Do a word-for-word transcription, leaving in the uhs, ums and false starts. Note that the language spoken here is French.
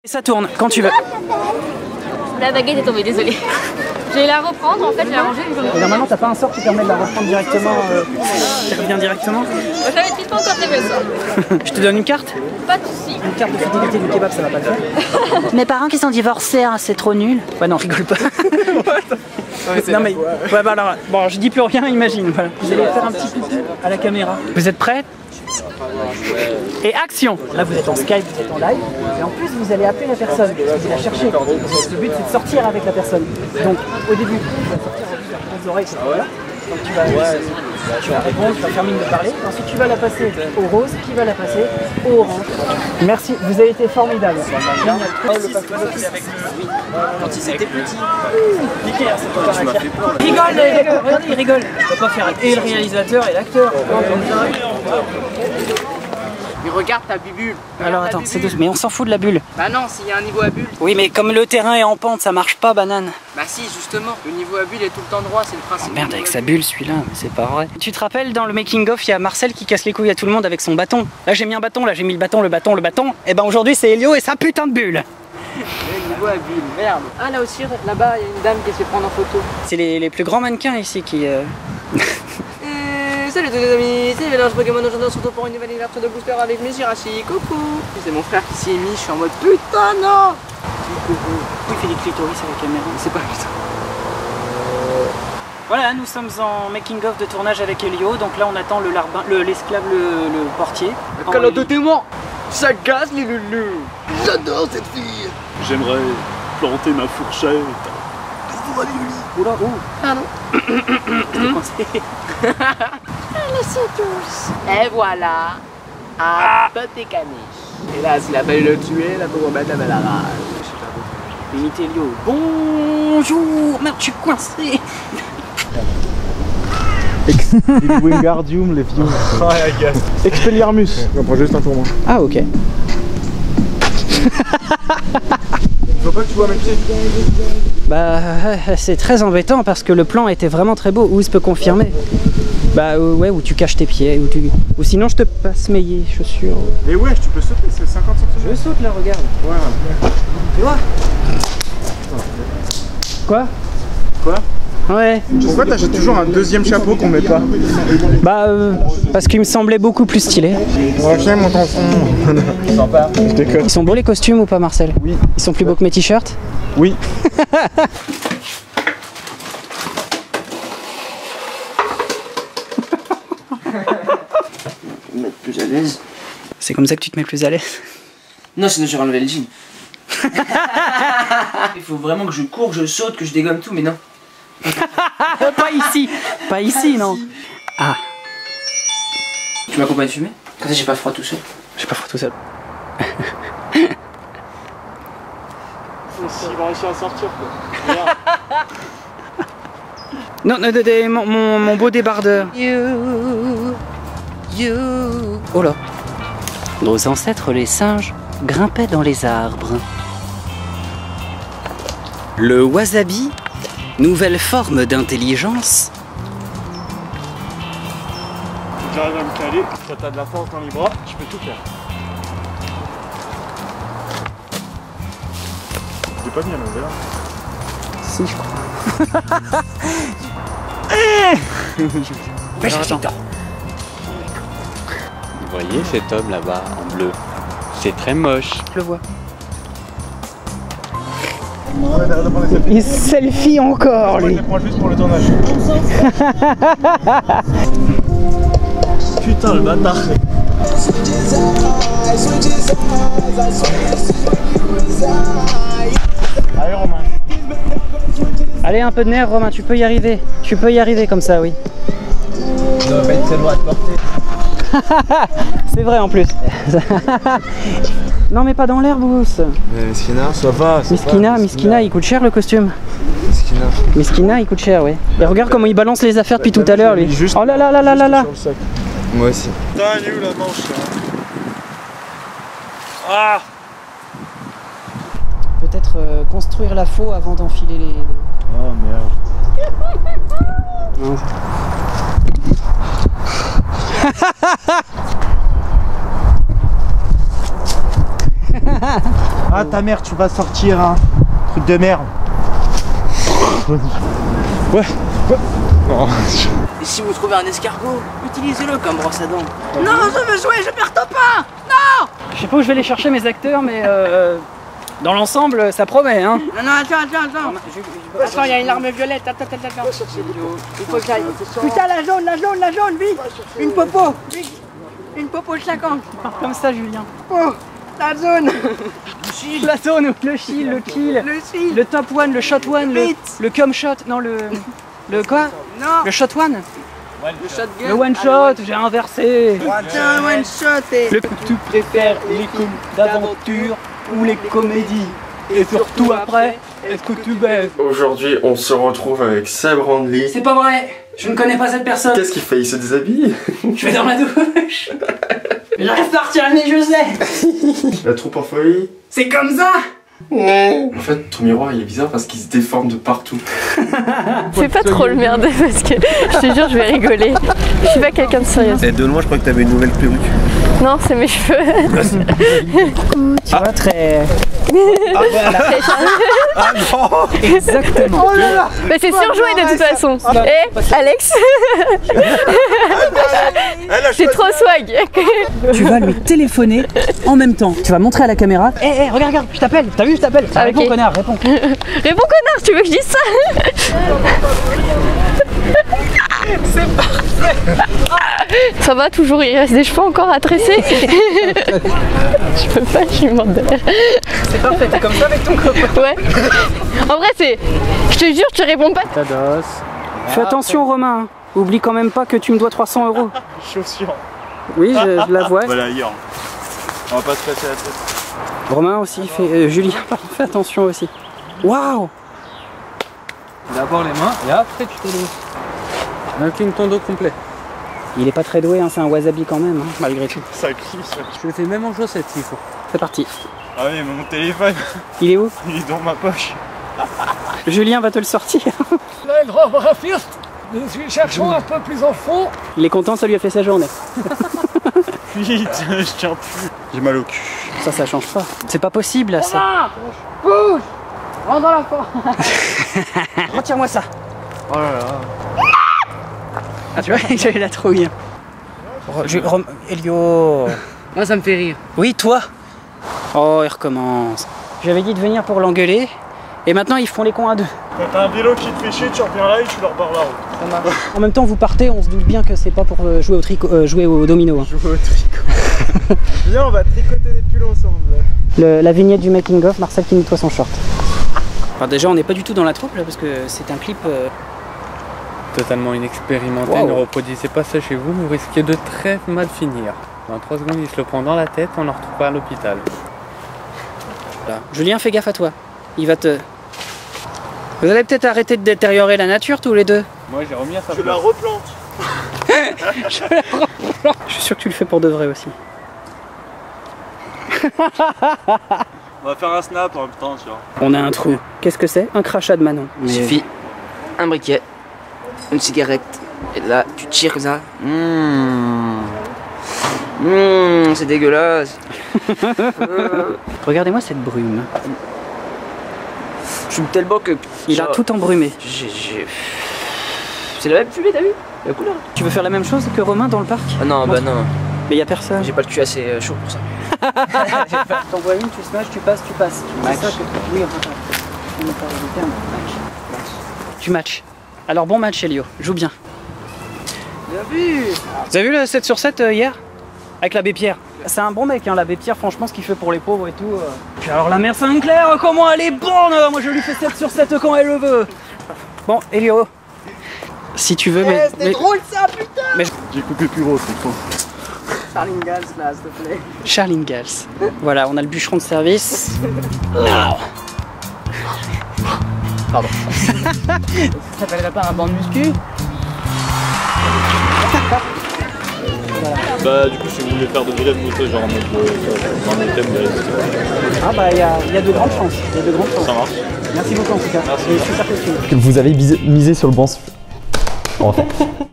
Ça tourne, quand tu veux. La baguette est tombée, désolée. Je vais la reprendre, en fait, je vais la ranger. Et normalement, t'as pas un sort qui permet de la reprendre directement, euh, qui revient directement. Je l'avais pas encore fait le sort. Je te donne une carte? Pas de soucis. Une carte de fidélité du kebab, ça va pas le faire. Mes parents qui sont divorcés, hein, c'est trop nul. Ouais, non, rigole pas. Non mais, ouais, bah alors, bon, je dis plus rien, imagine. Voilà. Vous allez faire un petit coucou à la caméra. Vous êtes prêts? Et action! Là vous êtes en Skype, vous êtes en live, et en plus vous allez appeler la personne, vous la chercher. Le but c'est de sortir avec la personne. Donc au début, tu vas sortir aux oreilles, c'est là. Donc tu vas, tu vas répondre, tu vas faire mine de parler. Ensuite tu vas la passer au rose, qui va la passer au orange. Merci, vous avez été formidable. Quand ils étaient petits. Nickel, c'est pas pareil. Il rigole, regardez, il rigole. Je peux pas faire et le réalisateur et l'acteur. Mais regarde ta bulle. Alors attends, c'est deux. Mais on s'en fout de la bulle. Bah non, s'il y a un niveau à bulle. Oui, mais comme le terrain est en pente, ça marche pas, banane. Bah si, justement. Le niveau à bulle est tout le temps droit, c'est le principe. Oh merde, avec sa bulle celui-là, mais c'est pas vrai. Tu te rappelles, dans le making of, il y a Marcel qui casse les couilles à tout le monde avec son bâton. Là j'ai mis un bâton, là j'ai mis le bâton, le bâton, le bâton. Et ben aujourd'hui c'est Elio et sa putain de bulle. Le niveau à bulle, merde. Ah là aussi, là-bas, il y a une dame qui se fait prendre en photo. C'est les, les plus grands mannequins ici qui... Euh... Salut tous les amis, c'est Mélange Pokémon, aujourd'hui on se retrouve pour une nouvelle ouverture de booster avec mes Jirachi, coucou. C'est mon frère qui s'y est mis, je suis en mode putain non. Coucou. Il fait des clitoris à la caméra. C'est pas putain. Voilà, nous sommes en making of de tournage avec Elio, donc là on attend le larbin, le l'esclave, le, le portier. Calotte de témoin, ça gaze les loulous. J'adore cette fille. J'aimerais planter ma fourchette. Oula, oh. Pardon. Et voilà, un petit caniche. Et là, s'il a fallu le tuer, la pauvre bête avait la rage. Limite Elio. Bonjour, merde, je suis coincé. Wingardium Leviosa. Expelliarmus. On prend juste un tour moi. Ah ok. Faut pas que tu vois mes pieds. Bah c'est très embêtant parce que le plan était vraiment très beau. Où il peut confirmer? Bah euh, ouais, où tu caches tes pieds, ou tu... ou sinon je te passe mes chaussures. Et ouais, tu peux sauter, c'est cinquante centimètres. Je saute là, regarde. Ouais. Tu vois? Quoi? Quoi? Ouais. Pourquoi t'achètes toujours un deuxième chapeau qu'on met pas? Bah euh, parce qu'il me semblait beaucoup plus stylé. Ok mon tonton. Je déconne. Ils sont beaux les costumes ou pas, Marcel? Oui. Ils sont plus beaux que mes t-shirts? Oui. Me mettre plus à l'aise. C'est comme ça que tu te mets plus à l'aise? Non, sinon j'ai enlevé le jean. Il faut vraiment que je cours, que je saute, que je dégomme tout, mais non. Pas ici. Pas ici, non. Ah. Tu m'accompagnes fumer? Comme ça j'ai pas froid tout seul. J'ai pas froid tout seul. S'il va réussir à sortir quoi. Non, non, non, non, mon, mon, mon beau débardeur. You, you. Oh là. Nos ancêtres les singes grimpaient dans les arbres. Le wasabi, nouvelle forme d'intelligence. J'arrive à me caler, quand t'as de la force dans les bras, je peux tout faire. J'ai pas mis à l'envers. Si, je crois. Vous voyez cet homme là-bas en bleu? C'est très moche. Je le vois. Il selfie encore, lui. Je les prends juste pour le tournage. Putain, le bâtard. Allez, Romain. Allez, un peu de nerf, Romain, tu peux y arriver. Tu peux y arriver comme ça, oui. Ça doit pas être très loin à te porter. C'est vrai en plus. Non mais pas dans l'air, Bous. Mais Miskina, ça va. Miskina, Miskina, il coûte cher le costume. Miskina. Miskina, il coûte cher, oui. Et regarde comment il balance les affaires depuis tout à l'heure, lui. Oh là là là là là là. Moi aussi. Putain, elle est où la manche là? Ah. Peut-être euh, construire la faux avant d'enfiler les... Oh merde. Non. Ah ta mère, tu vas sortir un truc de merde. Ouais. Ouais. Non. Et si vous trouvez un escargot, utilisez-le comme brosse à dents. Non, je veux jouer, je perds ton pain. Non. Je sais pas où je vais aller chercher mes acteurs, mais euh, dans l'ensemble, ça promet, hein. Non, non, attends, attends, attends. Attends, il y a une larme violette, attends, attends, attends. Il faut que j'aille. Putain, la jaune, la jaune, la jaune, vite. Une popo, vite. Une popo cinquante. Comme ça, Julien. Oh, la zone. La zone, le shield, le kill, Le shield. le top one, le shot one, le, le cum shot, non le... Le quoi? Non. Le shot one. Le shotgun. Le one shot, j'ai inversé. Putain, one shot et... Le... Tu préfères les films d'aventure ou les comédies? Et surtout après, est-ce que tu baises? Aujourd'hui, on se retrouve avec Seb Randley. C'est pas vrai, je ne connais pas cette personne. Qu'est-ce qu'il fait? Il se déshabille? Je vais dans la douche. J'arrive pas à retirer le nez, je sais. La troupe en folie. C'est comme ça. En fait, ton miroir il est bizarre parce qu'il se déforme de partout. Fais pas trop le merde parce que je te jure, je vais rigoler. Je suis pas quelqu'un de sérieux. Et de loin, je crois que t'avais une nouvelle perruque. Non, c'est mes cheveux. Tu vois, très... Ah voilà. Ah non. Exactement. Oh là là. Bah c'est surjoué de toute façon. Eh, Alex. C'est trop swag. Tu vas lui téléphoner en même temps. Tu vas montrer à la caméra. Eh, hey, hey, regarde, regarde, je t'appelle. T'as vu, je t'appelle. Ah, réponds, ok. connard, réponds. Réponds connard, tu veux que je dise ça? C'est parfait. Ça va toujours, il reste des cheveux encore à tresser. Je peux pas, je suis morte de rire. C'est parfait, t'es comme ça avec ton copain. Ouais. En vrai, c'est. Je te jure, tu réponds pas. Tados. Fais attention, Romain. Oublie quand même pas que tu me dois trois cents euros. Chaussures. Oui, je, je la vois. Voilà, hier. On va pas se casser la tête. Romain aussi, fait, euh, Julien, pardon, fais attention aussi. Waouh! D'abord les mains et après tu te doues. Incline ton dos complet. Il est pas très doué, hein, c'est un wasabi quand même, hein, malgré tout. Ça glisse. Je le fais même en chaussettes s'il faut. C'est parti. Ah oui, mais mon téléphone, Il est où? il est dans ma poche. Julien va te le sortir. Là, le grand graphiste, nous cherchons un peu plus en fond. Il est content, ça lui a fait sa journée. Vite, je tiens plus. J'ai mal au cul. Ça, ça change pas. C'est pas possible, là, ça. Bouge. Rentre dans la forêt. Retire-moi ça. Oh là là. Ah, tu vois, j'avais la trouille. Ro- je- Rom- Elio. Moi, ça me fait rire. Oui, toi. Oh, il recommence. J'avais dit de venir pour l'engueuler. Et maintenant, ils font les cons à deux. Quand t'as un vélo qui te fait chier, tu reviens là et tu leur barres la route. En même temps, vous partez, on se doute bien que c'est pas pour euh, jouer au tricot, euh, jouer au domino. Hein. Jouer au tricot. Viens, on va tricoter des pulls ensemble. Le- la vignette du making of, Marcel qui nettoie son short. Alors déjà, on n'est pas du tout dans la troupe là parce que c'est un clip. Euh... Totalement inexpérimenté, Wow. ne reproduisez pas ça chez vous, vous risquez de très mal finir. Dans trois secondes, il se le prend dans la tête, on le retrouve pas à l'hôpital. Voilà. Julien, fais gaffe à toi. Il va te. Vous allez peut-être arrêter de détériorer la nature tous les deux. Moi j'ai remis à sa Je la place. replante. Je suis sûr que tu le fais pour de vrai aussi. On va faire un snap en même temps, tu vois. On a un trou. Qu'est-ce que c'est? Un crachat de Manon. Il suffit un briquet, une cigarette, et là tu tires comme ça. Mmh. Mmh, c'est dégueulasse. Regardez-moi cette brume. Je suis tellement que. Il a genre, tout embrumé. j'ai- j'ai- C'est la même fumée, t'as vu? La couleur. Tu veux faire la même chose que Romain dans le parc? Ah non, bah non, Mais y a personne. j'ai pas le cul assez euh, chaud pour ça. T'en vois une, tu smash, tu passes, tu passes. Match. C'est ça que... Oui, enfin, on n'a pas le terme. Match. Tu matches. Alors bon match, Elio. Joue bien. Bien vu. Vous avez vu le sept sur sept euh, hier? Avec l'abbé Pierre. C'est un bon mec, hein, l'abbé Pierre, franchement, ce qu'il fait pour les pauvres et tout. euh. Puis alors la mère Sinclair, comment elle est bonne! Moi je lui fais sept sur sept quand elle le veut. Bon, Elio. Si tu veux, mais... C'était mais- drôle ça, putain! J'ai coupé plus gros, c'est con. Charline Gals là, s'il te plaît. Charline Gals. Voilà, on a le bûcheron de service. Pardon. Ça s'appellerait pas un banc de muscu? Bah, du coup, si vous voulez faire de vraies motos, genre en mode euh, dans le thème, euh, Ah bah il y a, il y a de grandes chances. Il y a de grandes chances. ça marche. Merci beaucoup en tout cas. Merci. Je suis super contente. Que vous avez misé, misé sur le bon. En fait.